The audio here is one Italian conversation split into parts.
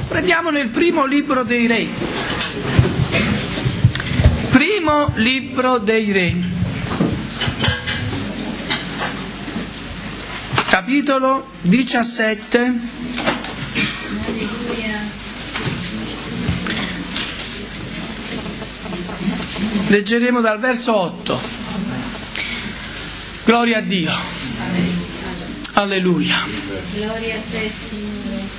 Prendiamo nel primo libro dei Re. Primo libro dei Re. Capitolo 17. Leggeremo dal verso 8. Gloria a Dio. Alleluia. Gloria a te, Signore.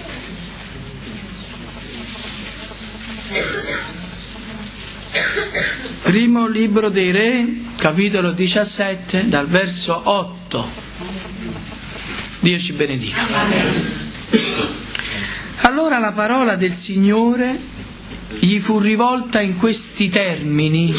Primo libro dei Re, capitolo 17, dal verso 8. Dio ci benedica. Allora la parola del Signore gli fu rivolta in questi termini: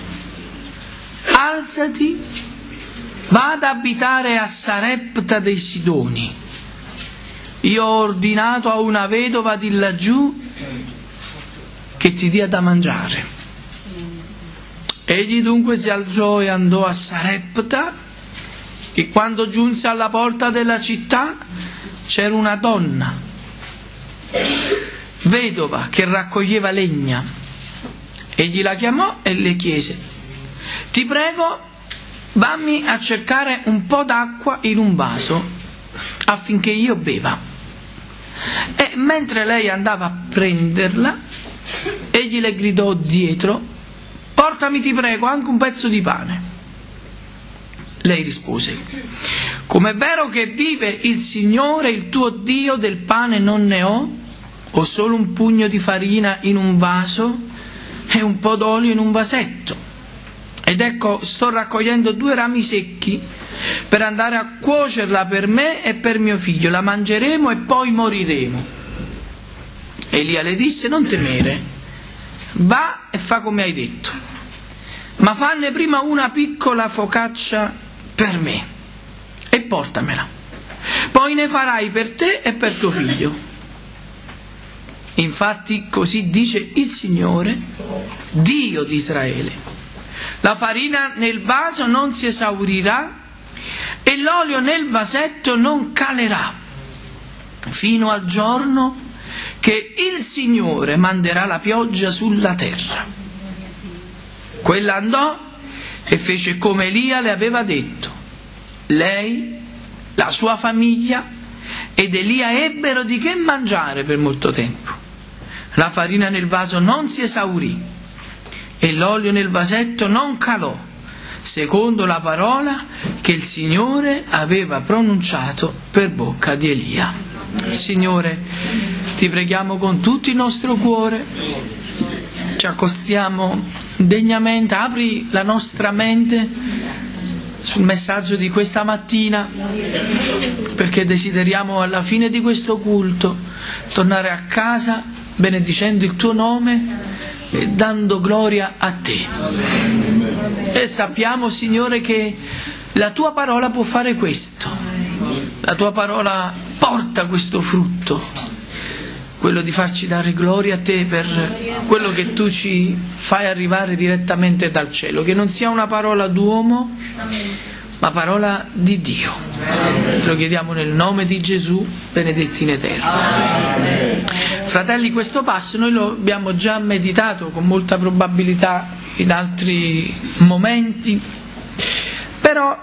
alzati, va ad abitare a Sarepta dei Sidoni. Io ho ordinato a una vedova di laggiù che ti dia da mangiare. Egli dunque si alzò e andò a Sarepta, e quando giunse alla porta della città c'era una donna vedova che raccoglieva legna. Egli la chiamò e le chiese: ti prego, vammi a cercare un po' d'acqua in un vaso affinché io beva. E mentre lei andava a prenderla, egli le gridò dietro: portami, ti prego, anche un pezzo di pane. Lei rispose: come è vero che vive il Signore, il tuo Dio, del pane non ne ho solo un pugno di farina in un vaso e un po' d'olio in un vasetto. Ed ecco, sto raccogliendo 2 rami secchi per andare a cuocerla per me e per mio figlio. La mangeremo e poi moriremo. Elia le disse: non temere, va e fa come hai detto, ma fanne prima una piccola focaccia per me e portamela. Poi ne farai per te e per tuo figlio. Infatti così dice il Signore, Dio di Israele: la farina nel vaso non si esaurirà e l'olio nel vasetto non calerà, fino al giorno che il Signore manderà la pioggia sulla terra. Quella andò e fece come Elia le aveva detto. Lei, la sua famiglia ed Elia ebbero di che mangiare per molto tempo. La farina nel vaso non si esaurì e l'olio nel vasetto non calò, secondo la parola che il Signore aveva pronunciato per bocca di Elia. Signore, ti preghiamo con tutto il nostro cuore, ci accostiamo degnamente, apri la nostra mente sul messaggio di questa mattina, perché desideriamo alla fine di questo culto tornare a casa benedicendo il tuo nome e dando gloria a te. E sappiamo, Signore, che la tua parola può fare questo. La tua parola porta questo frutto, quello di farci dare gloria a te per quello che tu ci fai arrivare direttamente dal cielo, che non sia una parola d'uomo ma parola di Dio. Te lo chiediamo nel nome di Gesù, benedetti in eterno. Fratelli, questo passo noi lo abbiamo già meditato con molta probabilità in altri momenti, però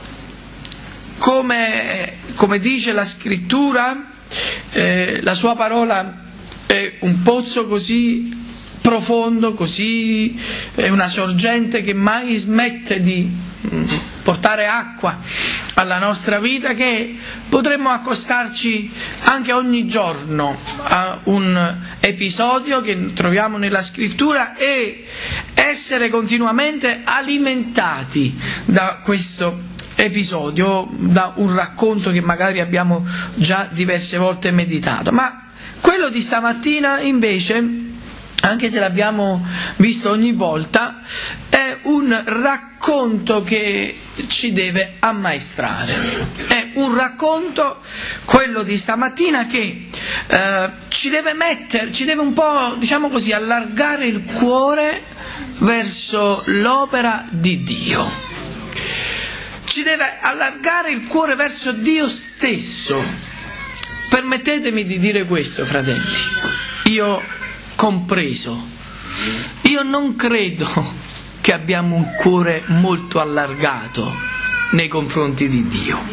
come dice la scrittura, la sua parola è un pozzo così profondo, così è una sorgente che mai smette di portare acqua alla nostra vita, che potremmo accostarci anche ogni giorno a un episodio che troviamo nella scrittura e essere continuamente alimentati da questo episodio, da un racconto che magari abbiamo già diverse volte meditato. Ma quello di stamattina invece, anche se l'abbiamo visto ogni volta, è un racconto che ci deve ammaestrare. È un racconto, quello di stamattina, che ci deve un po', diciamo così, allargare il cuore verso l'opera di Dio. Ci deve allargare il cuore verso Dio stesso, Permettetemi di dire questo, fratelli, io compreso, io non credo che abbiamo un cuore molto allargato nei confronti di Dio.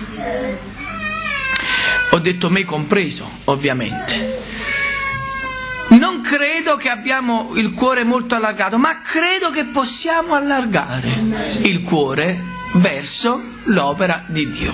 Ho detto me compreso, ovviamente. Non credo che abbiamo il cuore molto allargato, ma credo che possiamo allargare il cuore verso l'opera di Dio.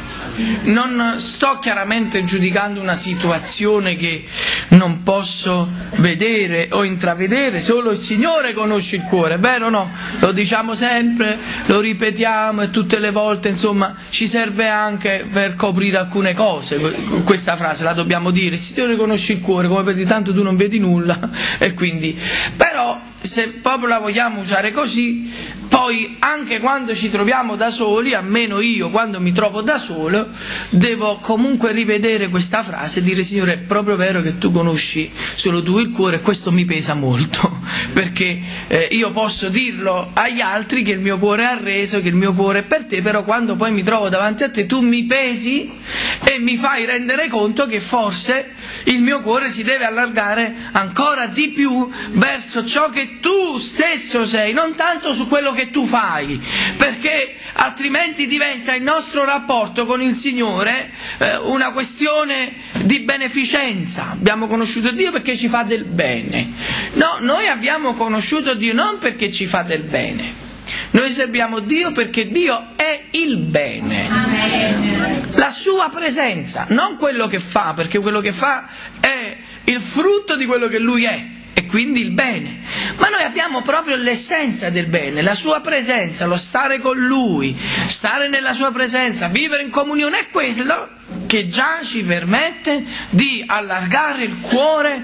Non sto chiaramente giudicando una situazione che non posso vedere o intravedere, solo il Signore conosce il cuore, vero o no? Lo diciamo sempre, lo ripetiamo e tutte le volte, insomma, ci serve anche per coprire alcune cose. Questa frase la dobbiamo dire: il Signore conosce il cuore, come vedi tanto tu non vedi nulla, e quindi, però, se proprio la vogliamo usare così, poi anche quando ci troviamo da soli, almeno io quando mi trovo da solo, devo comunque rivedere questa frase e dire: Signore, è proprio vero che tu conosci solo tu il cuore, e questo mi pesa molto, perché io posso dirlo agli altri che il mio cuore è arreso, che il mio cuore è per te, però quando poi mi trovo davanti a te tu mi pesi e mi fai rendere conto che forse il mio cuore si deve allargare ancora di più verso ciò che tu stesso sei, non tanto su quello che tu fai, perché altrimenti diventa il nostro rapporto con il Signore una questione di beneficenza. Abbiamo conosciuto Dio perché ci fa del bene. No, noi abbiamo conosciuto Dio non perché ci fa del bene. Noi serviamo Dio perché Dio è il bene. Amen. La sua presenza, non quello che fa, perché quello che fa è il frutto di quello che Lui è, e quindi il bene. Ma noi abbiamo proprio l'essenza del bene, la sua presenza, lo stare con Lui, stare nella sua presenza, vivere in comunione, è quello che già ci permette di allargare il cuore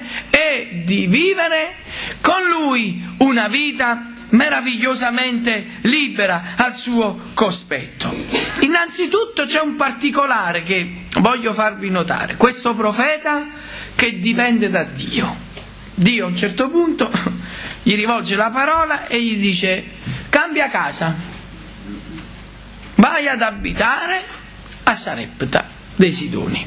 e di vivere con Lui una vita meravigliosamente libera al suo cospetto. Innanzitutto c'è un particolare che voglio farvi notare: questo profeta che dipende da Dio. Dio a un certo punto gli rivolge la parola e gli dice: cambia casa, vai ad abitare a Sarepta dei Sidoni.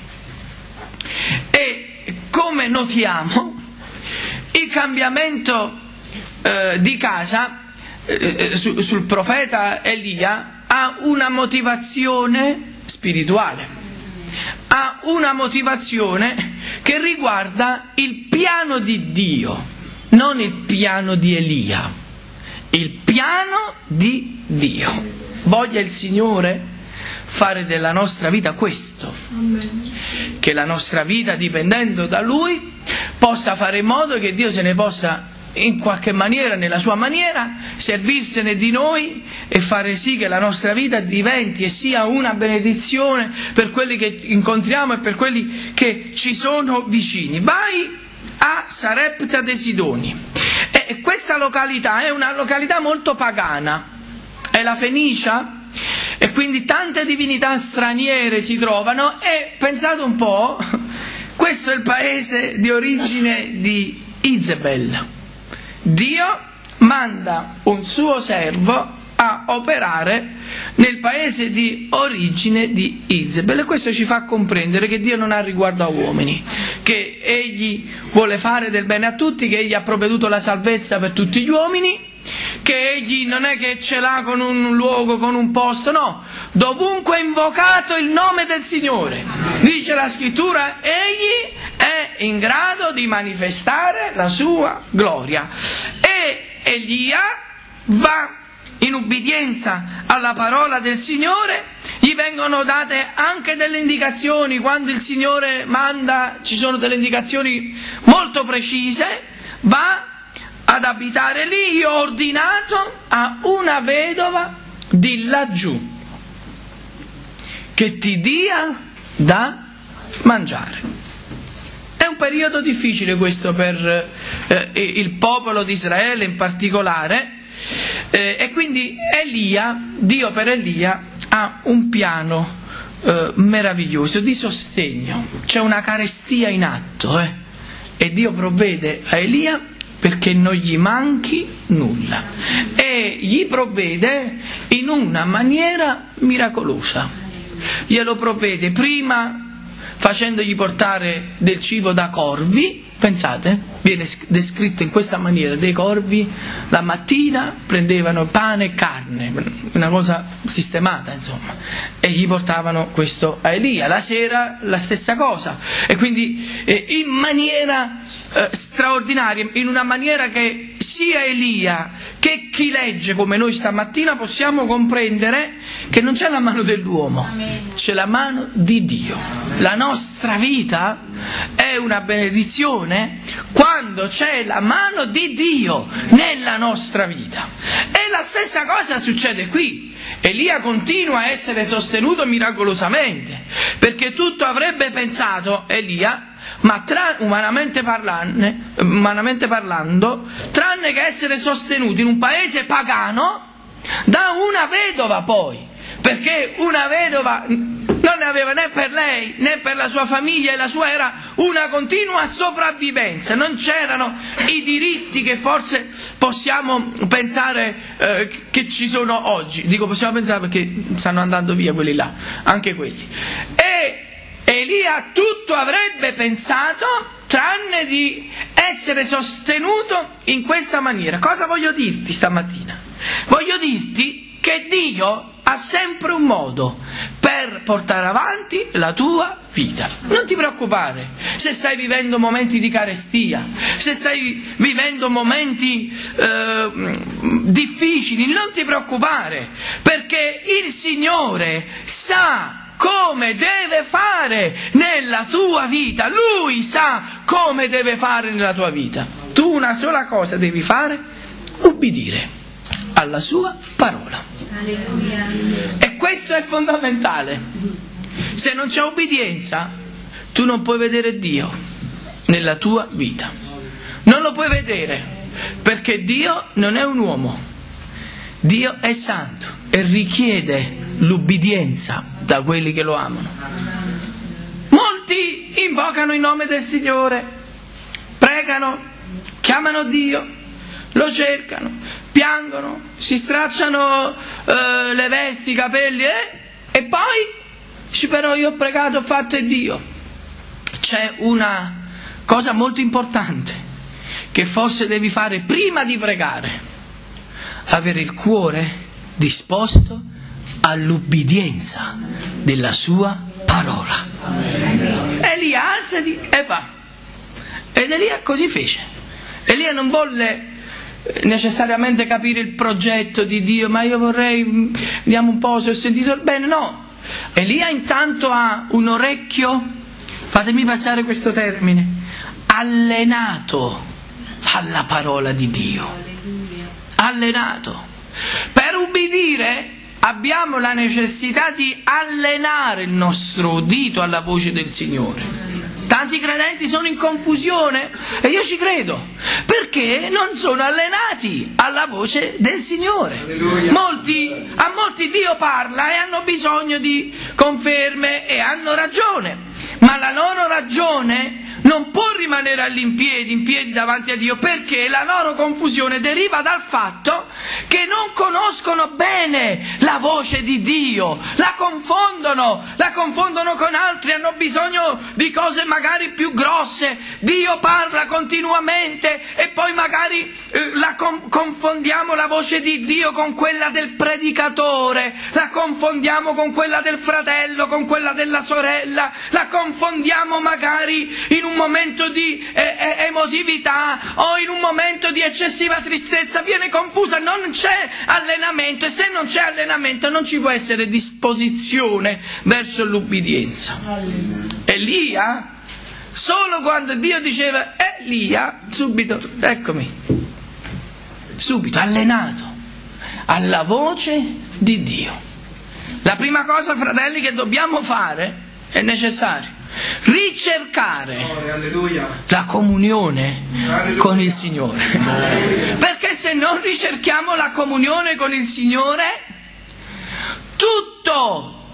E come notiamo, il cambiamento di casa sul profeta Elia ha una motivazione spirituale, ha una motivazione che riguarda il piano di Dio, non il piano di Elia, il piano di Dio. Voglia il Signore fare della nostra vita questo, che la nostra vita, dipendendo da Lui, possa fare in modo che Dio se ne possa in qualche maniera, nella sua maniera, servirsene di noi e fare sì che la nostra vita diventi e sia una benedizione per quelli che incontriamo e per quelli che ci sono vicini. Vai a Sarepta dei Sidoni. E questa località è una località molto pagana, è la Fenicia, e quindi tante divinità straniere si trovano, e pensate un po', questo è il paese di origine di Izebel. Dio manda un suo servo a operare nel paese di origine di Izebel, e questo ci fa comprendere che Dio non ha riguardo a uomini, che Egli vuole fare del bene a tutti, che Egli ha provveduto la salvezza per tutti gli uomini, che Egli non è che ce l'ha con un luogo, con un posto, no, dovunque è invocato il nome del Signore, dice la Scrittura, Egli è in grado di manifestare la sua gloria. E Elia va in ubbidienza alla parola del Signore, gli vengono date anche delle indicazioni. Quando il Signore manda, ci sono delle indicazioni molto precise. Va ad abitare lì. Io ho ordinato a una vedova di laggiù che ti dia da mangiare. È un periodo difficile questo per il popolo di Israele in particolare, e quindi Dio per Elia ha un piano meraviglioso di sostegno. C'è una carestia in atto, e Dio provvede a Elia perché non gli manchi nulla, e gli provvede in una maniera miracolosa. Glielo provvede prima facendogli portare del cibo da corvi. Pensate, viene descritto in questa maniera: dei corvi la mattina prendevano pane e carne, una cosa sistemata insomma, e gli portavano questo a Elia. La sera la stessa cosa, e quindi in maniera straordinaria, in una maniera che sia Elia che chi legge come noi stamattina possiamo comprendere che non c'è la mano dell'uomo, c'è la mano di Dio. La nostra vita è una benedizione quando c'è la mano di Dio nella nostra vita. E la stessa cosa succede qui. Elia continua a essere sostenuto miracolosamente, perché tutto avrebbe pensato Elia, ma umanamente parlando, tranne che essere sostenuto in un paese pagano da una vedova, poi, perché una vedova non ne aveva né per lei né per la sua famiglia, e la sua era una continua sopravvivenza. Non c'erano i diritti che forse possiamo pensare che ci sono oggi. Dico possiamo pensare perché stanno andando via quelli là, anche quelli. E Elia tutto avrebbe pensato tranne di essere sostenuto in questa maniera. Cosa voglio dirti stamattina? Voglio dirti che Dio ha sempre un modo per portare avanti la tua vita. Non ti preoccupare se stai vivendo momenti di carestia, se stai vivendo momenti difficili, non ti preoccupare, perché il Signore sa come deve fare nella tua vita. Lui sa come deve fare nella tua vita. Tu una sola cosa devi fare: ubbidire alla sua parola. Alleluia. E questo è fondamentale. Se non c'è obbedienza, tu non puoi vedere Dio nella tua vita. Non lo puoi vedere, perché Dio non è un uomo. Dio è santo e richiede l'ubbidienza da quelli che lo amano. Molti invocano il nome del Signore, pregano, chiamano Dio, lo cercano, piangono, si stracciano le vesti, i capelli, e poi dici: però io ho pregato, ho fatto, e Dio. C'è una cosa molto importante che forse devi fare prima di pregare: avere il cuore disposto all'ubbidienza della sua parola. Elia, alzati e va. Ed Elia così fece. Elia non volle necessariamente capire il progetto di Dio, ma io vorrei, vediamo un po' se ho sentito bene. No, Elia intanto ha un orecchio, fatemi passare questo termine, allenato alla parola di Dio. Allenato. Per ubbidire abbiamo la necessità di allenare il nostro udito alla voce del Signore. Tanti credenti sono in confusione, e io ci credo, perché non sono allenati alla voce del Signore. A molti Dio parla e hanno bisogno di conferme, e hanno ragione, ma la loro ragione non può rimanere in piedi davanti a Dio, perché la loro confusione deriva dal fatto che non conoscono bene la voce di Dio, la confondono con altri, hanno bisogno di cose magari più grosse. Dio parla continuamente e poi magari confondiamo la voce di Dio con quella del predicatore, la confondiamo con quella del fratello, con quella della sorella, la confondiamo magari in un momento di emotività o in un momento di eccessiva tristezza, viene confusa, non c'è allenamento, e se non c'è allenamento non ci può essere disposizione verso l'ubbidienza. Elia, solo quando Dio diceva Elia, subito, eccomi, subito allenato alla voce di Dio. La prima cosa, fratelli, che dobbiamo fare, è necessario ricercare la comunione con il Signore, perché se non ricerchiamo la comunione con il Signore, tutto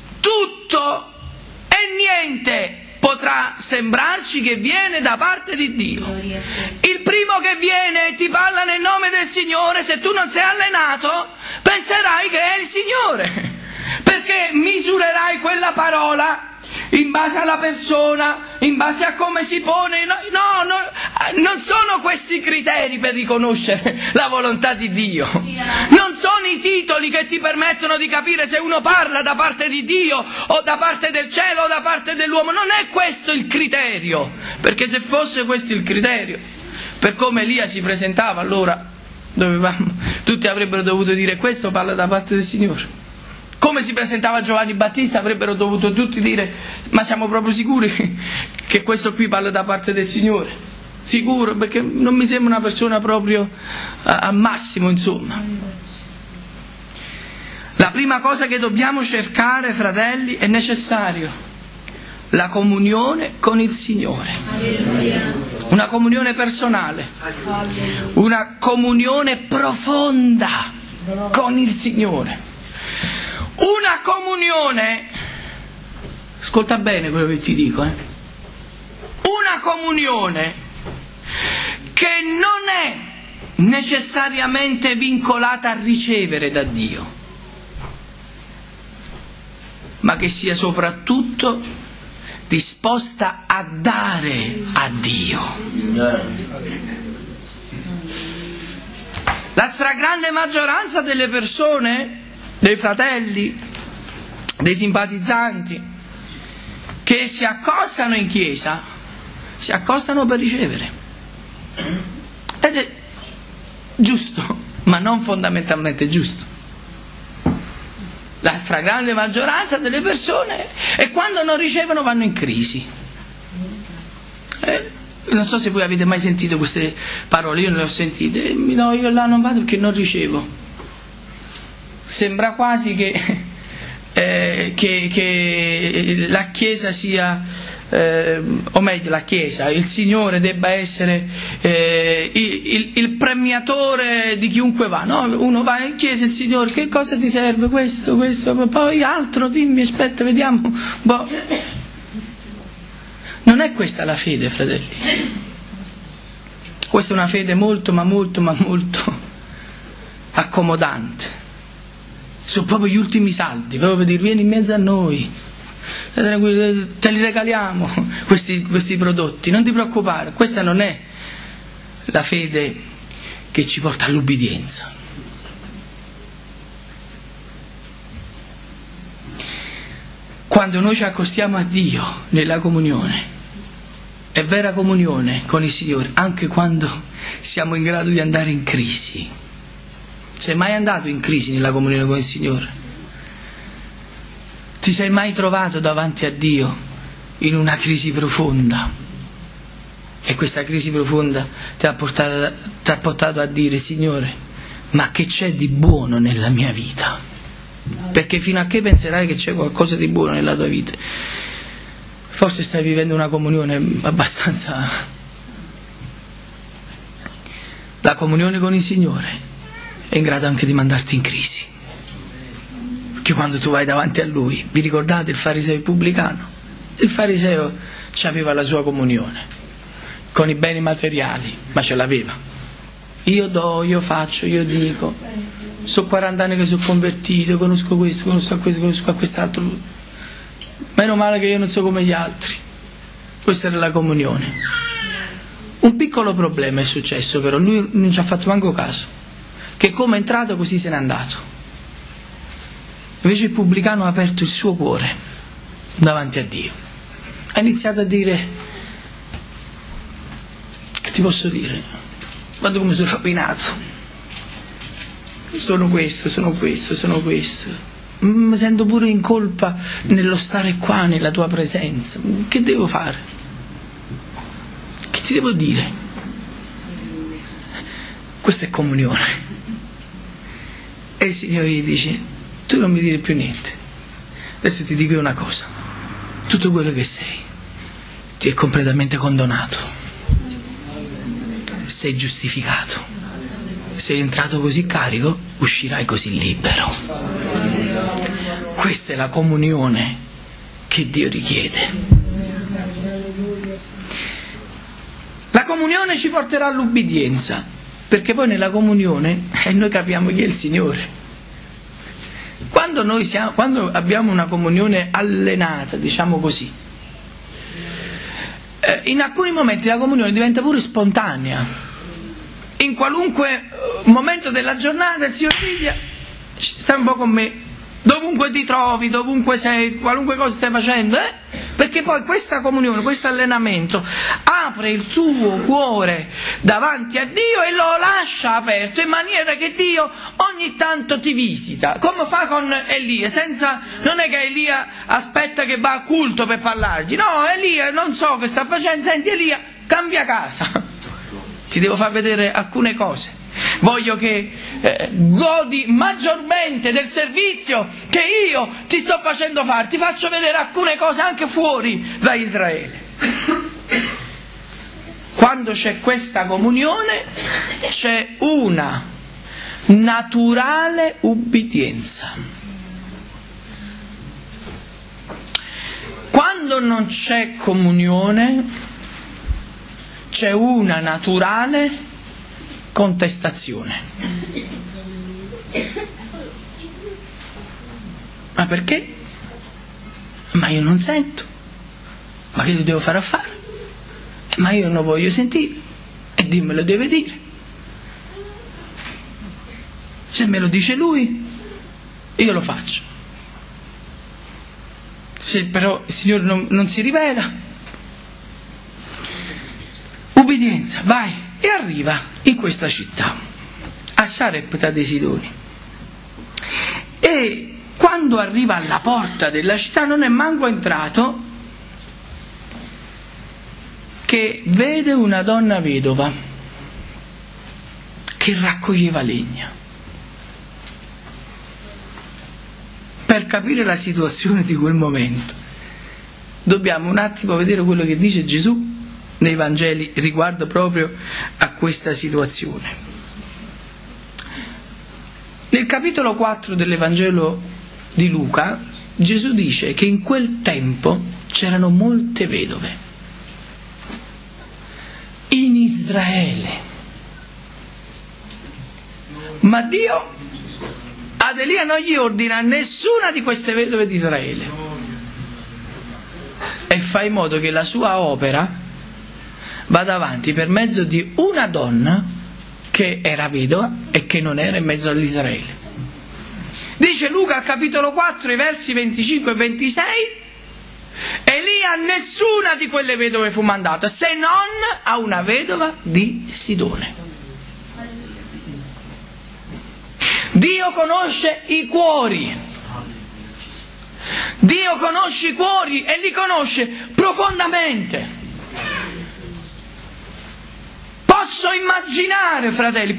e niente potrà sembrarci che viene da parte di Dio. Il primo che viene e ti parla nel nome del Signore, se tu non sei allenato, penserai che è il Signore, perché misurerai quella parola in base alla persona, in base a come si pone. Non sono questi criteri per riconoscere la volontà di Dio. Non sono i titoli che ti permettono di capire se uno parla da parte di Dio o da parte del cielo o da parte dell'uomo. Non è questo il criterio, perché se fosse questo il criterio, per come Elia si presentava, allora tutti avrebbero dovuto dire: questo parla da parte del Signore. Come si presentava Giovanni Battista, avrebbero dovuto tutti dire: ma siamo proprio sicuri che questo qui parla da parte del Signore? Sicuro, perché non mi sembra una persona proprio a massimo, insomma. La prima cosa che dobbiamo cercare, fratelli, è necessario: la comunione con il Signore. Una comunione personale, una comunione profonda con il Signore. Una comunione, ascolta bene quello che ti dico, una comunione che non è necessariamente vincolata a ricevere da Dio, ma che sia soprattutto disposta a dare a Dio. La stragrande maggioranza delle persone, dei fratelli, dei simpatizzanti che si accostano in chiesa, si accostano per ricevere. Ed è giusto, ma non fondamentalmente giusto. La stragrande maggioranza delle persone, e quando non ricevono vanno in crisi. Non so se voi avete mai sentito queste parole, io non le ho sentite. No, io là non vado perché non ricevo. Sembra quasi che la Chiesa sia, o meglio la Chiesa, il Signore debba essere il premiatore di chiunque va, no? Uno va in chiesa, il Signore, che cosa ti serve? Questo, poi altro, dimmi, aspetta, vediamo. Boh. Non è questa la fede, fratelli. Questa è una fede molto accomodante. Sono proprio gli ultimi saldi, proprio per dire: vieni in mezzo a noi, te li regaliamo questi prodotti, non ti preoccupare. Questa non è la fede che ci porta all'ubbidienza. Quando noi ci accostiamo a Dio nella comunione, è vera comunione con il Signore, anche quando siamo in grado di andare in crisi. Sei mai andato in crisi nella comunione con il Signore? Ti sei mai trovato davanti a Dio in una crisi profonda? E questa crisi profonda ti ha portato a dire: Signore, ma che c'è di buono nella mia vita? Perché fino a che penserai che c'è qualcosa di buono nella tua vita? Forse stai vivendo una comunione abbastanza... La comunione con il Signore è in grado anche di mandarti in crisi, perché quando tu vai davanti a Lui, vi ricordate il fariseo pubblicano? Il fariseo aveva la sua comunione con i beni materiali, ma ce l'aveva. Io do, io faccio, io dico, sono 40 anni che sono convertito, conosco questo, conosco a quest'altro, meno male che io non so come gli altri. Questa era la comunione. Un piccolo problema è successo, però lui non ci ha fatto manco caso, che come è entrato così se n'è andato. Invece il pubblicano ha aperto il suo cuore davanti a Dio, ha iniziato a dire: che ti posso dire? Guarda come sono rovinato, sono questo, mi sento pure in colpa nello stare qua nella tua presenza, che devo fare? Che ti devo dire? Questa è comunione. E il Signore gli dice: tu non mi dire più niente, adesso ti dico una cosa: tutto quello che sei ti è completamente condonato, sei giustificato, sei entrato così carico, uscirai così libero. Questa è la comunione che Dio richiede. La comunione ci porterà all'ubbidienza, perché poi nella comunione noi capiamo chi è il Signore. Quando abbiamo una comunione allenata, diciamo così, in alcuni momenti la comunione diventa pure spontanea. In qualunque momento della giornata il Signore piglia, stai un po' con me, dovunque ti trovi, dovunque sei, qualunque cosa stai facendo, perché poi questa comunione, questo allenamento apre il tuo cuore davanti a Dio e lo lascia aperto in maniera che Dio ogni tanto ti visita, come fa con Elia, non è che Elia aspetta che va a culto per parlargli, no, Elia non so che sta facendo, senti Elia, cambia casa, ti devo far vedere alcune cose. Voglio che godi maggiormente del servizio che io ti sto facendo fare. Ti faccio vedere alcune cose anche fuori da Israele. Quando c'è questa comunione c'è una naturale ubbidienza. Quando non c'è comunione c'è una naturale contestazione. Ma perché? Ma io non sento. Ma che devo fare a fare? Ma io non voglio sentire. E Dio me lo deve dire. Se me lo dice Lui, io lo faccio. Se però il Signore non si rivela, ubbidienza, vai. E arriva in questa città, a Sarepta dei Sidoni. E quando arriva alla porta della città non è manco entrato che vede una donna vedova che raccoglieva legna. Per capire la situazione di quel momento dobbiamo un attimo vedere quello che dice Gesù nei Vangeli riguardo proprio a questa situazione. Nel capitolo 4 dell'Evangelo di Luca, Gesù dice che in quel tempo c'erano molte vedove in Israele, ma Dio ad Elia non gli ordina nessuna di queste vedove di Israele e fa in modo che la sua opera vada avanti per mezzo di una donna che era vedova e che non era in mezzo all'Israele. Dice Luca al capitolo 4, i versi 25 e 26, Elia a nessuna di quelle vedove fu mandata, se non a una vedova di Sidone. Dio conosce i cuori. Dio conosce i cuori e li conosce profondamente. Posso immaginare, fratelli,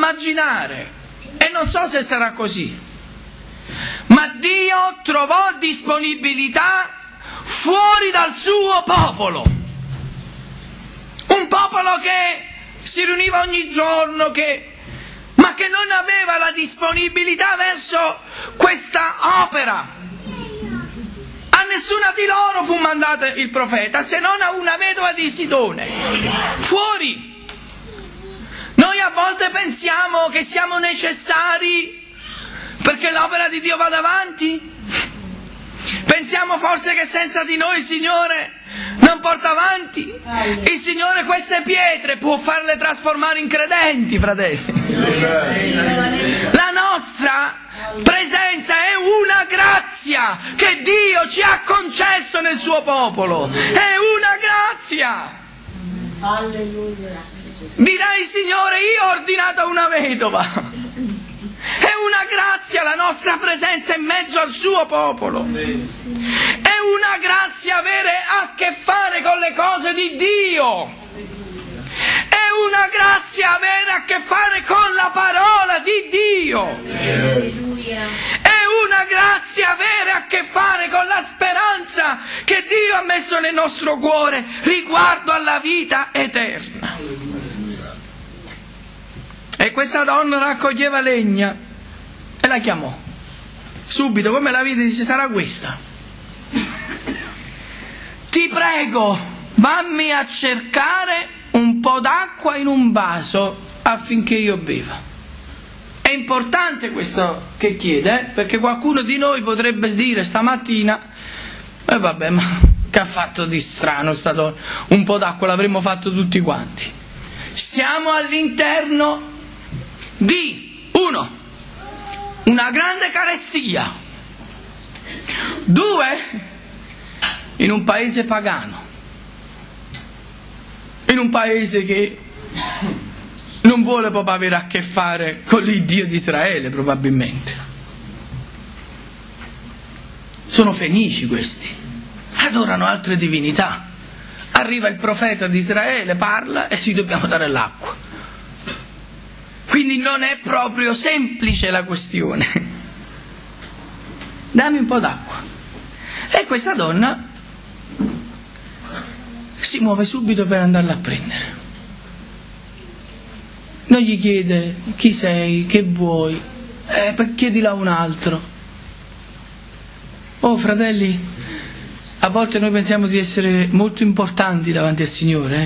e non so se sarà così, ma Dio trovò disponibilità fuori dal suo popolo, un popolo che si riuniva ogni giorno, ma che non aveva la disponibilità verso questa opera. A nessuna di loro fu mandato il profeta, se non a una vedova di Sidone, fuori. Noi a volte pensiamo che siamo necessari perché l'opera di Dio vada avanti. Pensiamo forse che senza di noi il Signore non porta avanti. Il Signore queste pietre può farle trasformare in credenti, fratelli. La nostra presenza è una grazia che Dio ci ha concesso nel suo popolo. È una grazia. Alleluia. Dirai, Signore, io ho ordinato una vedova. È una grazia la nostra presenza in mezzo al suo popolo. È una grazia avere a che fare con le cose di Dio. È una grazia avere a che fare con la parola di Dio. È una grazia avere a che fare con la speranza che Dio ha messo nel nostro cuore riguardo alla vita eterna. E questa donna raccoglieva legna e la chiamò. Subito, come la vide, dice: sarà questa. Ti prego, vammi a cercare un po' d'acqua in un vaso affinché io beva. È importante questo che chiede, perché qualcuno di noi potrebbe dire stamattina: vabbè, ma Che ha fatto di strano sta donna? Un po' d'acqua l'avremmo fatto tutti quanti. Siamo all'interno di 1. Una grande carestia. 2. In un paese pagano. In un paese che non vuole proprio avere a che fare con l'Iddio di Israele, probabilmente. Sono fenici questi. Adorano altre divinità. Arriva il profeta di Israele, parla e ci dobbiamo dare l'acqua. Quindi non è proprio semplice la questione. Dammi un po' d'acqua. E questa donna si muove subito per andarla a prendere. Non gli chiede chi sei, che vuoi, chiedila a un altro. Oh fratelli, a volte noi pensiamo di essere molto importanti davanti al Signore.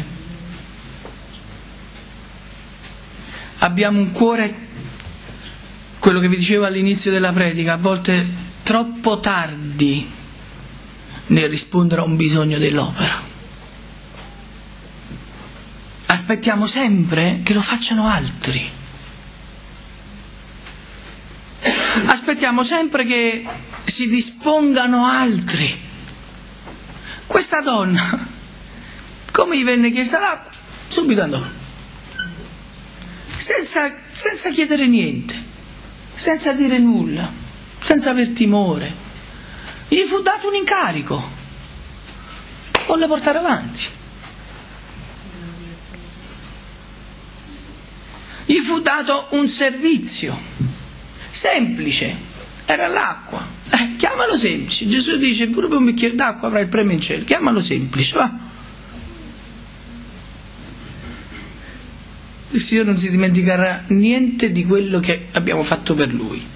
Abbiamo un cuore, quello che vi dicevo all'inizio della predica, a volte troppo tardi nel rispondere a un bisogno dell'opera. Aspettiamo sempre che lo facciano altri. Aspettiamo sempre che si dispongano altri. Questa donna, come gli venne chiesta l'acqua, subito andò. Senza chiedere niente, senza dire nulla, senza aver timore. Gli fu dato un incarico. Volle portare avanti. Gli fu dato un servizio semplice, era l'acqua. Chiamalo semplice. Gesù dice pure per un bicchiere d'acqua avrai il premio in cielo. Chiamalo semplice, va. Il Signore non si dimenticherà niente di quello che abbiamo fatto per Lui.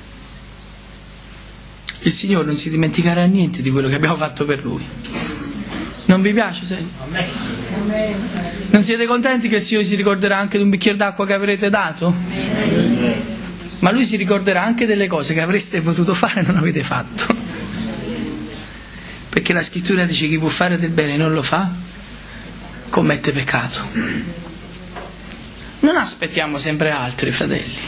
Il Signore non si dimenticherà niente di quello che abbiamo fatto per Lui. Non vi piace? Non siete contenti che il Signore si ricorderà anche di un bicchiere d'acqua che avrete dato? Ma Lui si ricorderà anche delle cose che avreste potuto fare e non avete fatto. Perché la Scrittura dice: chi può fare del bene e non lo fa, commette peccato. Non aspettiamo sempre altri, fratelli.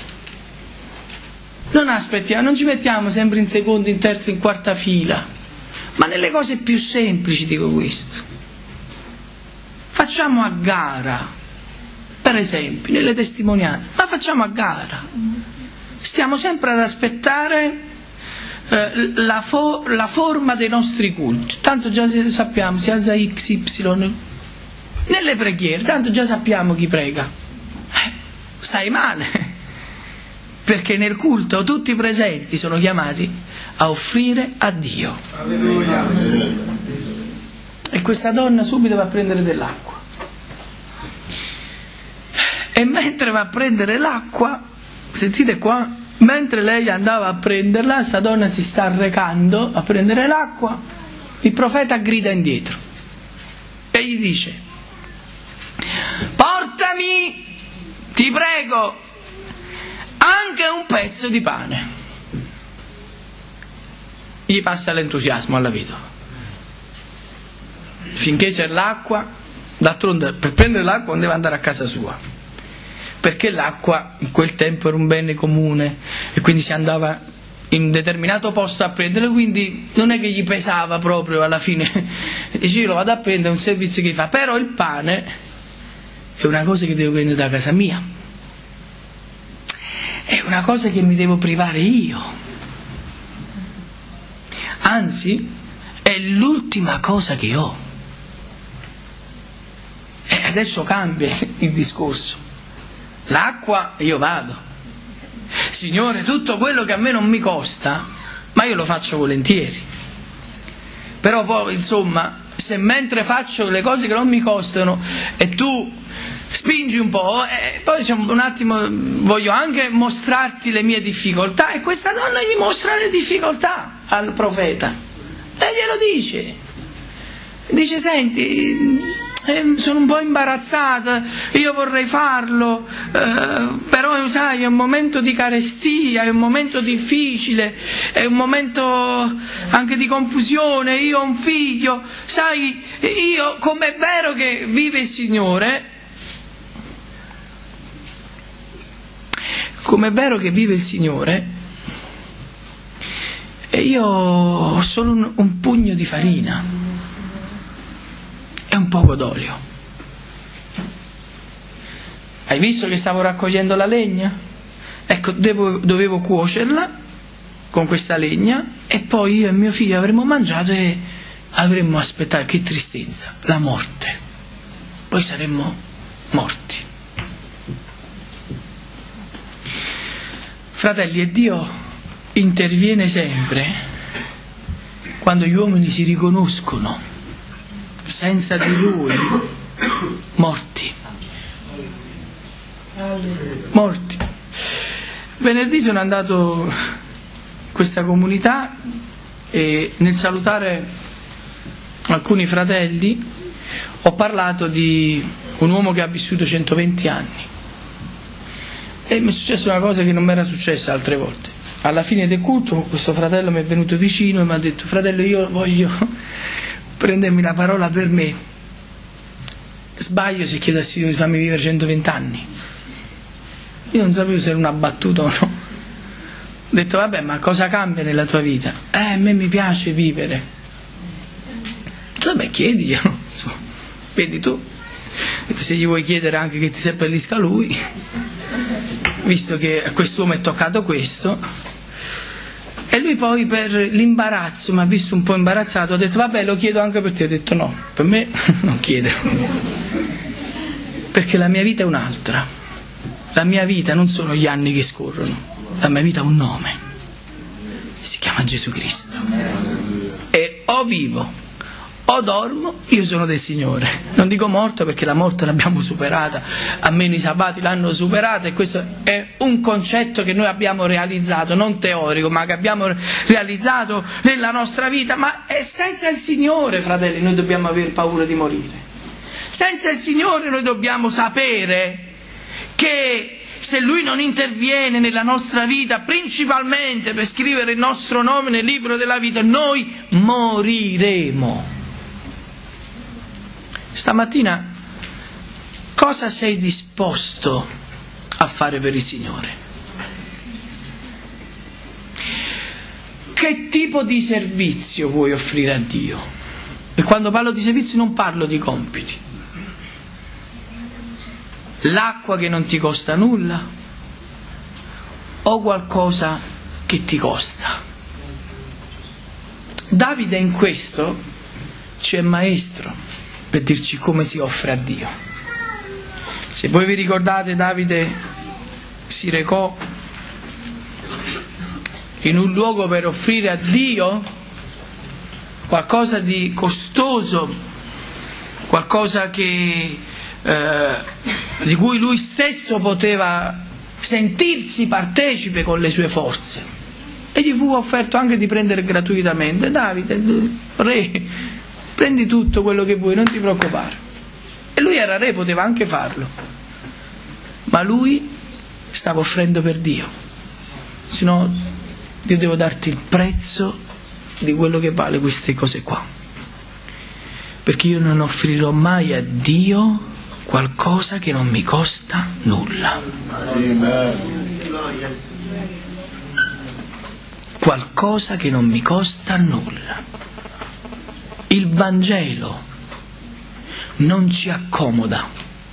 Non ci mettiamo sempre in seconda, in terza, in quarta fila. Ma nelle cose più semplici dico questo. Facciamo a gara, per esempio, nelle testimonianze, ma facciamo a gara. Stiamo sempre ad aspettare la forma dei nostri culti. Tanto già sappiamo, si alza XY. Nelle preghiere, tanto già sappiamo chi prega. Stai male, perché nel culto tutti i presenti sono chiamati a offrire a Dio. Alleluia. E questa donna subito va a prendere dell'acqua. E mentre va a prendere l'acqua, sentite qua, mentre lei andava a prenderla, questa donna si sta recando a prendere l'acqua, il profeta grida indietro e gli dice: portami, ti prego, anche un pezzo di pane. Gli passa l'entusiasmo alla vedova. Finché c'è l'acqua, d'altronde per prendere l'acqua non deve andare a casa sua, perché l'acqua in quel tempo era un bene comune e quindi si andava in un determinato posto a prendere, quindi non è che gli pesava proprio alla fine. Dice: io lo vado a prendere, è un servizio che fa, però il pane è una cosa che devo prendere da casa mia, è una cosa che mi devo privare io, anzi è l'ultima cosa che ho. E adesso cambia il discorso. L'acqua io vado, Signore, tutto quello che a me non mi costa, ma io lo faccio volentieri. Però poi insomma, se mentre faccio le cose che non mi costano e tu spingi un po', e poi diciamo, un attimo, voglio anche mostrarti le mie difficoltà, e questa donna gli mostra le difficoltà al profeta e glielo dice. Senti, sono un po' imbarazzata, io vorrei farlo, però sai, è un momento di carestia, è un momento difficile, è un momento anche di confusione, io ho un figlio, sai, io, com'è vero che vive il Signore, com'è vero che vive il Signore, e io ho solo un pugno di farina e un poco d'olio. Hai visto che stavo raccogliendo la legna? Ecco, dovevo cuocerla con questa legna e poi io e mio figlio avremmo mangiato e avremmo aspettato, che tristezza, la morte. Poi saremmo morti. Fratelli, e Dio interviene sempre quando gli uomini si riconoscono senza di Lui morti. Morti. Venerdì sono andato in questa comunità e nel salutare alcuni fratelli ho parlato di un uomo che ha vissuto 120 anni e mi è successa una cosa che non mi era successa altre volte. Alla fine del culto questo fratello mi è venuto vicino e mi ha detto: fratello, io voglio prendermi la parola per me, sbaglio se chiedo a Signore di farmi vivere 120 anni? Io non sapevo se era una battuta o no. Ho detto: vabbè, ma cosa cambia nella tua vita? A me mi piace vivere. Vabbè, chiediglielo, vedi tu. Ho detto: se gli vuoi chiedere anche che ti seppellisca lui, visto che a quest'uomo è toccato questo. E lui poi, per l'imbarazzo, mi ha visto un po' imbarazzato, ha detto: vabbè, lo chiedo anche per te. Ho detto: no, per me non chiede, perché la mia vita è un'altra. La mia vita non sono gli anni che scorrono, la mia vita ha un nome, si chiama Gesù Cristo. E o vivo o dormo, io sono del Signore. Non dico morto, perché la morte l'abbiamo superata, almeno i sabbati l'hanno superata, e questo è un concetto che noi abbiamo realizzato, non teorico, ma che abbiamo realizzato nella nostra vita. Ma è senza il Signore, fratelli, noi dobbiamo avere paura di morire. Senza il Signore noi dobbiamo sapere che se Lui non interviene nella nostra vita, principalmente per scrivere il nostro nome nel libro della vita, noi moriremo. Stamattina cosa sei disposto a fare per il Signore? Che tipo di servizio vuoi offrire a Dio? E quando parlo di servizio non parlo di compiti. L'acqua che non ti costa nulla o qualcosa che ti costa? Davide in questo ci è maestro per dirci come si offre a Dio. Se voi vi ricordate, Davide si recò in un luogo per offrire a Dio qualcosa di costoso, qualcosa che di cui lui stesso poteva sentirsi partecipe con le sue forze, e gli fu offerto anche di prendere gratuitamente. Davide, re, prendi tutto quello che vuoi, non ti preoccupare. E lui era re, poteva anche farlo, ma lui stava offrendo per Dio. Se no, io devo darti il prezzo di quello che vale queste cose qua, perché io non offrirò mai a Dio qualcosa che non mi costa nulla. Qualcosa che non mi costa nulla. Il Vangelo non ci accomoda.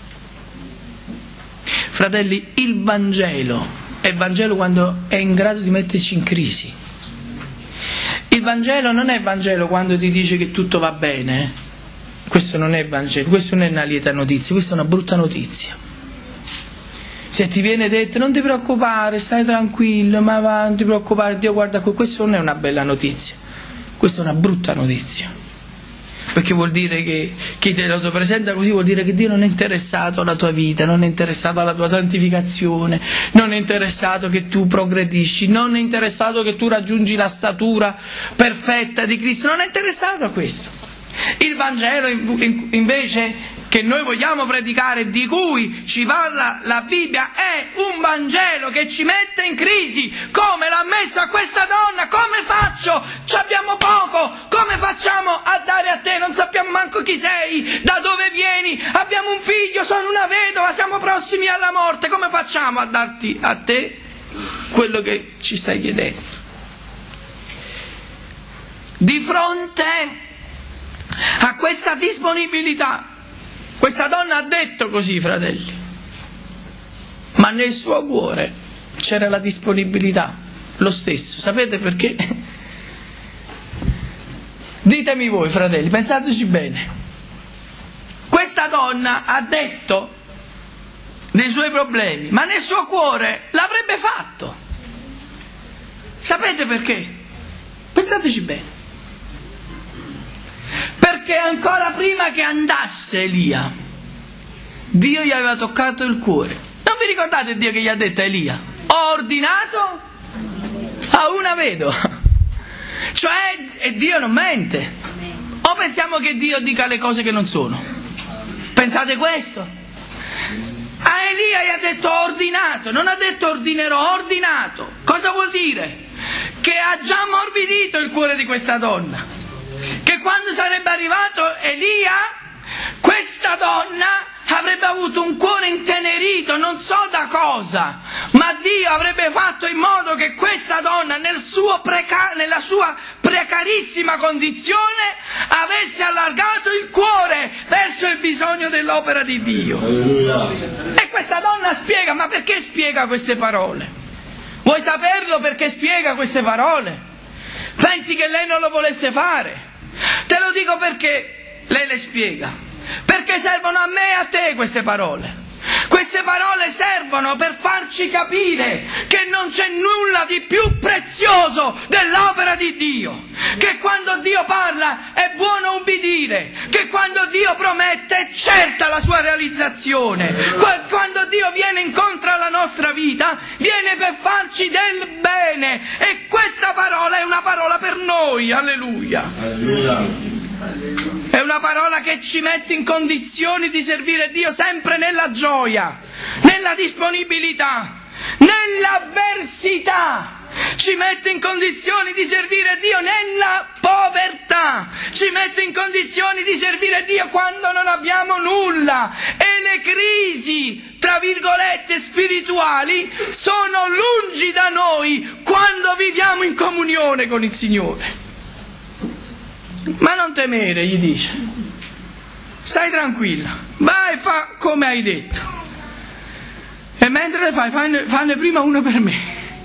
Fratelli, il Vangelo è Vangelo quando è in grado di metterci in crisi. Il Vangelo non è Vangelo quando ti dice che tutto va bene. Questo non è Vangelo, questo non è una lieta notizia, questa è una brutta notizia. Se ti viene detto: non ti preoccupare, stai tranquillo, ma va, non ti preoccupare, Dio guarda qui, questo non è una bella notizia, questa è una brutta notizia. Perché vuol dire che chi te lo presenta così vuol dire che Dio non è interessato alla tua vita, non è interessato alla tua santificazione, non è interessato che tu progredisci, non è interessato che tu raggiungi la statura perfetta di Cristo, non è interessato a questo. Il Vangelo invece che noi vogliamo predicare, di cui ci parla la Bibbia, è un Vangelo che ci mette in crisi. Come l'ha messa questa donna? Come faccio? Ci abbiamo poco, come facciamo a dare a te? Non sappiamo manco chi sei, da dove vieni, abbiamo un figlio, sono una vedova, siamo prossimi alla morte, come facciamo a darti a te quello che ci stai chiedendo? Di fronte a questa disponibilità, questa donna ha detto così, fratelli, ma nel suo cuore c'era la disponibilità, lo stesso. Sapete perché? Ditemi voi, fratelli, pensateci bene. Questa donna ha detto dei suoi problemi, ma nel suo cuore l'avrebbe fatto. Sapete perché? Pensateci bene. Perché ancora prima che andasse Elia, Dio gli aveva toccato il cuore. Non vi ricordate Dio che gli ha detto a Elia? Ho ordinato a una vedova. Cioè, Dio non mente. O pensiamo che Dio dica le cose che non sono? Pensate questo? A Elia gli ha detto ho ordinato, non ha detto ordinerò, ha ordinato. Cosa vuol dire? Che ha già ammorbidito il cuore di questa donna. Che quando sarebbe arrivato Elia, questa donna avrebbe avuto un cuore intenerito, non so da cosa, ma Dio avrebbe fatto in modo che questa donna nella sua precarissima condizione avesse allargato il cuore verso il bisogno dell'opera di Dio. E questa donna spiega, ma perché spiega queste parole? Vuoi saperlo perché spiega queste parole? Pensi che lei non lo volesse fare? Te lo dico perché lei le spiega. Perché servono a me e a te queste parole. Queste parole servono per farci capire che non c'è nulla di più prezioso dell'opera di Dio. Che quando Dio parla è buono ubbidire. Che quando Dio promette è certa la sua realizzazione. Quando Dio viene incontro alla nostra vita, viene per farci del bene. E questa parola è una parola per noi. Alleluia. Alleluia. È una parola che ci mette in condizioni di servire Dio sempre nella gioia, nella disponibilità, nell'avversità. Ci mette in condizioni di servire Dio nella povertà. Ci mette in condizioni di servire Dio quando non abbiamo nulla. E le crisi, tra virgolette, spirituali sono lungi da noi quando viviamo in comunione con il Signore. Ma non temere, gli dice, stai tranquilla, vai e fa come hai detto, e mentre le fai, fanne prima uno per me.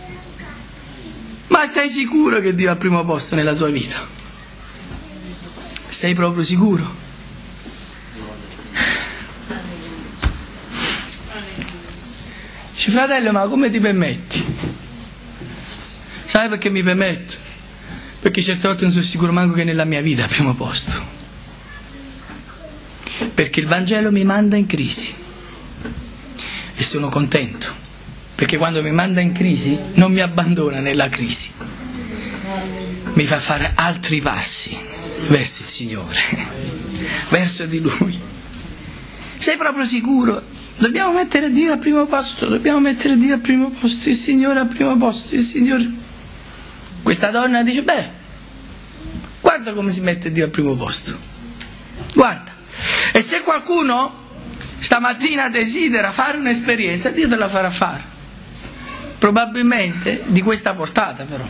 Ma sei sicuro che Dio è al primo posto nella tua vita? Sei proprio sicuro? Dice, fratello, ma come ti permetti? Sai perché mi permetto? Perché certe volte non sono sicuro manco che nella mia vita è al primo posto. Perché il Vangelo mi manda in crisi. E sono contento. Perché quando mi manda in crisi non mi abbandona nella crisi. Mi fa fare altri passi verso il Signore. Verso di Lui. Sei proprio sicuro? Dobbiamo mettere Dio al primo posto. Dobbiamo mettere Dio al primo posto. Il Signore al primo posto. Il Signore... Questa donna dice, guarda come si mette Dio al primo posto. Guarda. E se qualcuno stamattina desidera fare un'esperienza, Dio te la farà fare. Probabilmente di questa portata però.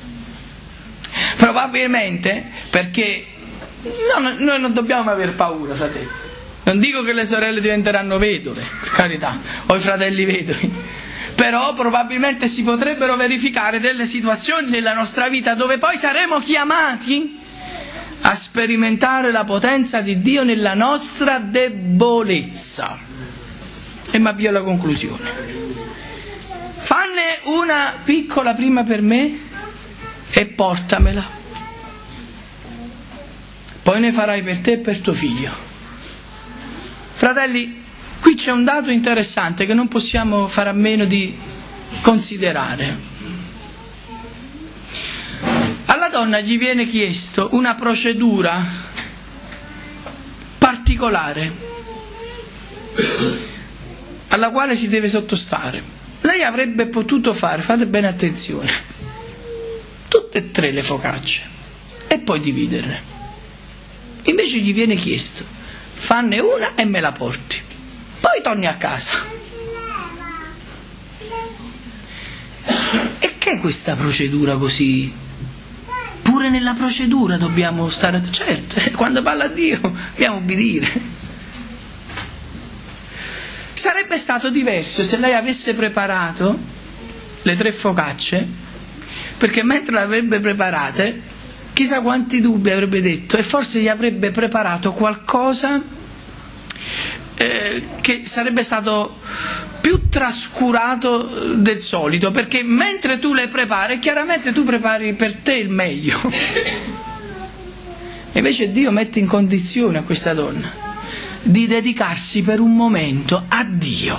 Probabilmente perché noi non dobbiamo aver paura, fratelli. Non dico che le sorelle diventeranno vedove, per carità, o i fratelli vedovi. Però probabilmente si potrebbero verificare delle situazioni nella nostra vita dove poi saremo chiamati a sperimentare la potenza di Dio nella nostra debolezza. E mi avvio alla conclusione. Fanne una piccola prima per me e portamela. Poi ne farai per te e per tuo figlio. Fratelli, qui c'è un dato interessante che non possiamo fare a meno di considerare. Alla donna gli viene chiesto una procedura particolare alla quale si deve sottostare. Lei avrebbe potuto fare, fate bene attenzione, tutte e 3 le focacce e poi dividerle. Invece gli viene chiesto: fanne una e me la porti, poi torni a casa. E che è questa procedura così? Pure nella procedura dobbiamo stare, certo, quando parla Dio dobbiamo obbedire. Sarebbe stato diverso se lei avesse preparato le 3 focacce, perché mentre le avrebbe preparate, chissà quanti dubbi avrebbe detto, e forse gli avrebbe preparato qualcosa che sarebbe stato più trascurato del solito, perché mentre tu le prepari, chiaramente tu prepari per te il meglio. E invece Dio mette in condizione a questa donna di dedicarsi per un momento a Dio,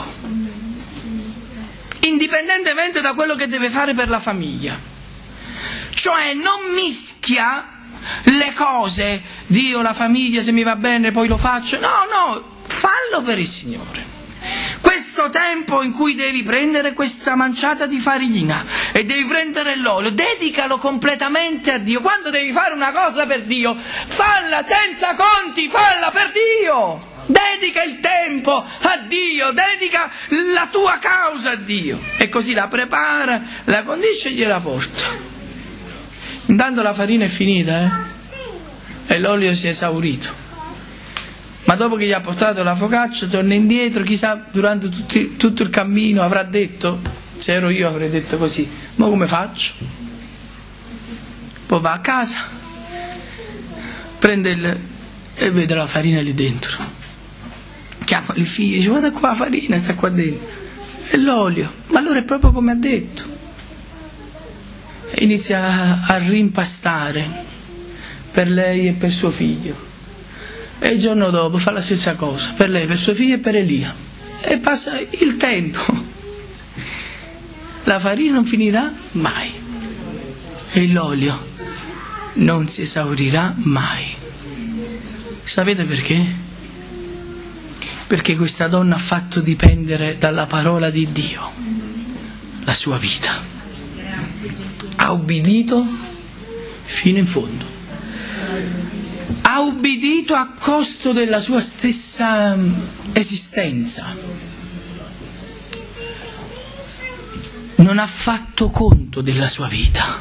indipendentemente da quello che deve fare per la famiglia. Cioè non mischia le cose, Dio, la famiglia, se mi va bene poi lo faccio. No, fallo per il Signore. Questo tempo in cui devi prendere questa manciata di farina e devi prendere l'olio, dedicalo completamente a Dio. Quando devi fare una cosa per Dio, falla senza conti, falla per Dio. Dedica il tempo a Dio, dedica la tua causa a Dio. E così la prepara, la condisce e gliela porta. Intanto la farina è finita, e l'olio si è esaurito. Ma dopo che gli ha portato la focaccia, torna indietro, chissà, durante tutto il cammino avrà detto, se ero io avrei detto così: ma come faccio? Poi va a casa, prende e vede la farina lì dentro. Chiama il figlio, dice: guarda qua, la farina sta qua dentro, e l'olio. Ma allora è proprio come ha detto. E inizia a rimpastare per lei e per suo figlio. E il giorno dopo fa la stessa cosa per lei, per suo figlio e per Elia. E passa il tempo. La farina non finirà mai e l'olio non si esaurirà mai. Sapete perché? Perché questa donna ha fatto dipendere dalla parola di Dio la sua vita. Ha ubbidito fino in fondo. Ha ubbidito a costo della sua stessa esistenza. Non ha fatto conto della sua vita.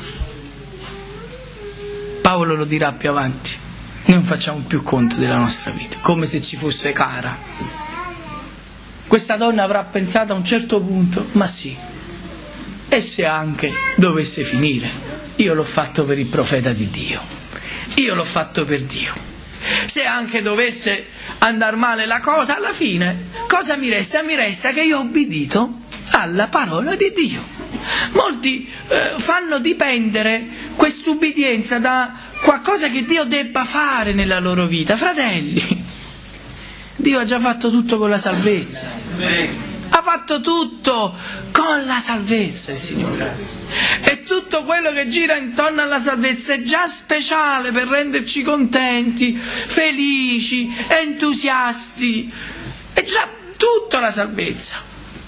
Paolo lo dirà più avanti. Non facciamo più conto della nostra vita, come se ci fosse cara. Questa donna avrà pensato a un certo punto: ma sì, e se anche dovesse finire, io l'ho fatto per il profeta di Dio, io l'ho fatto per Dio. Se anche dovesse andare male la cosa, alla fine cosa mi resta? Mi resta che io ho obbedito alla parola di Dio. Molti fanno dipendere quest'ubbidienza da qualcosa che Dio debba fare nella loro vita. Fratelli, Dio ha già fatto tutto con la salvezza. Ha fatto tutto con la salvezza il Signore. E tutto quello che gira intorno alla salvezza è già speciale per renderci contenti, felici, entusiasti. È già tutto la salvezza.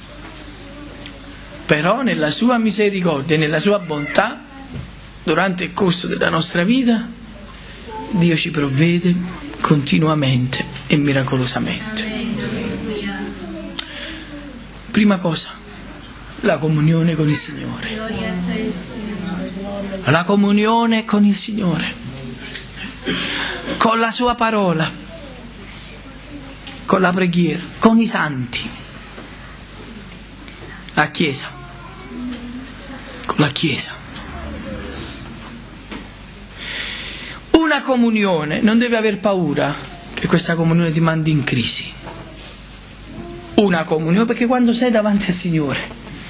Però nella sua misericordia e nella sua bontà, durante il corso della nostra vita, Dio ci provvede continuamente e miracolosamente. Prima cosa, la comunione con il Signore. La comunione con il Signore, con la sua parola, con la preghiera, con i santi, la Chiesa, con la Chiesa. Una comunione, non devi aver paura che questa comunione ti mandi in crisi. Una comunione, perché quando sei davanti al Signore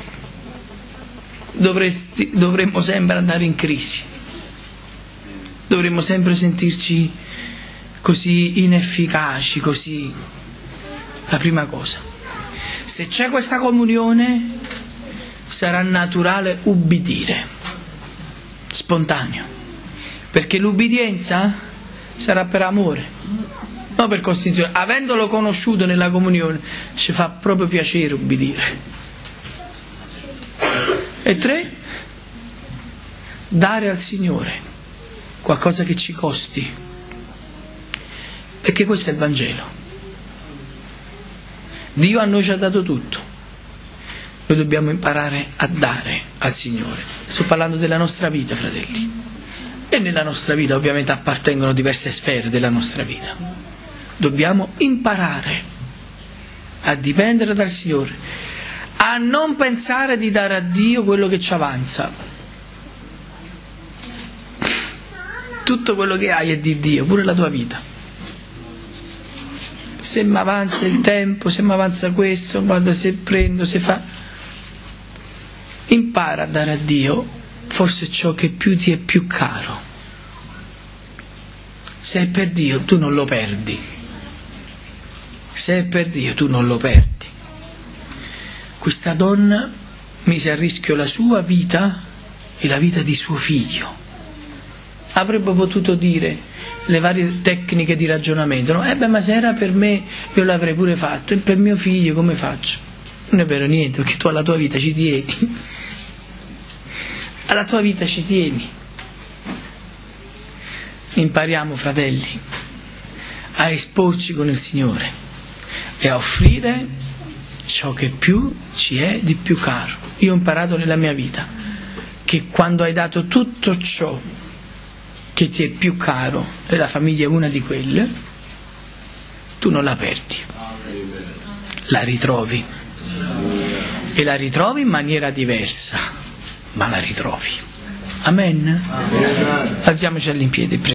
dovremmo sempre andare in crisi, dovremmo sempre sentirci così inefficaci, così. La prima cosa, se c'è questa comunione, sarà naturale ubbidire, spontaneo, perché l'ubbidienza sarà per amore. non per costituzione, avendolo conosciuto nella comunione, ci fa proprio piacere ubbidire. E 3, dare al Signore qualcosa che ci costi, perché questo è il Vangelo. Dio a noi ci ha dato tutto, noi dobbiamo imparare a dare al Signore. Sto parlando della nostra vita, fratelli, e nella nostra vita ovviamente appartengono diverse sfere della nostra vita. Dobbiamo imparare a dipendere dal Signore, a non pensare di dare a Dio quello che ci avanza. Tutto quello che hai è di Dio, pure la tua vita. Se mi avanza il tempo, se mi avanza questo, guarda, se prendo, se fa... Impara a dare a Dio forse ciò che più ti è più caro. Se è per Dio, tu non lo perdi. Se è per Dio, tu non lo perdi. Questa donna mise a rischio la sua vita e la vita di suo figlio. Avrebbe potuto dire le varie tecniche di ragionamento, no? Ma se era per me io l'avrei pure fatto, e per mio figlio come faccio? Non è vero niente, perché tu alla tua vita ci tieni. Alla tua vita ci tieni. Impariamo, fratelli, a esporci con il Signore e a offrire ciò che più ci è di più caro. Io ho imparato nella mia vita che quando hai dato tutto ciò che ti è più caro, e la famiglia è una di quelle, tu non la perdi, la ritrovi, e la ritrovi in maniera diversa, ma la ritrovi. Amen? Alziamoci all'impiedi.